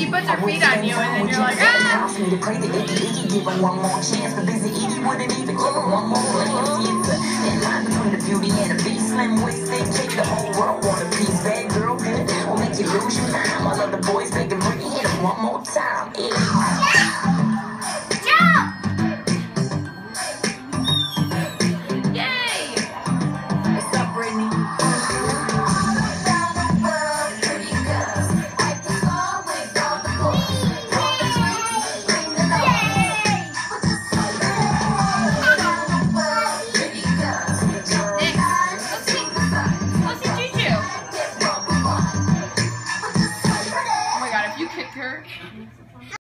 she puts her feet on you and then you're like, ah! Give her one more chance, but busy Edie wouldn't even give her one more glance. And line between the beauty and the beast, slim waisted, take the whole world want a piece. Bad girl good, will make you lose your mind. All of the boys make them bring hit them one more time. Yay! What's up, Brittany? Kick her.